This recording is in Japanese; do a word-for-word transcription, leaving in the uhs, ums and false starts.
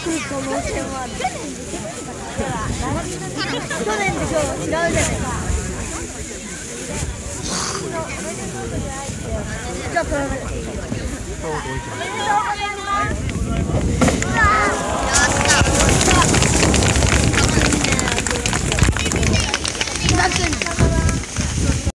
可能性もある。去年と今日違うじゃないですか。じゃあ取らなくていいよ。おめでとうございます。